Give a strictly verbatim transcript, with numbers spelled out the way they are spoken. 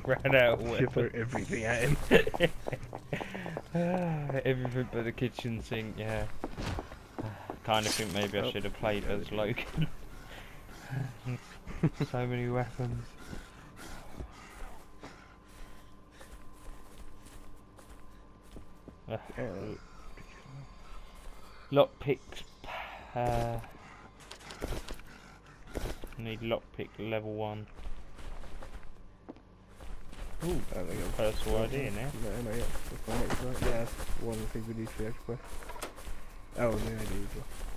ran out of You weapons. threw everything at him. Everything but the kitchen sink, yeah. Kind of think maybe I Oh, should have played as Logan. So many weapons. Uh, Yeah. Lockpicks. Uh, need lockpick level one. Ooh, I think I'm personal idea now. No, no, yeah. That's my next one. Yeah, that's one of the things we need for the extra quest. Oh, and the idea as well.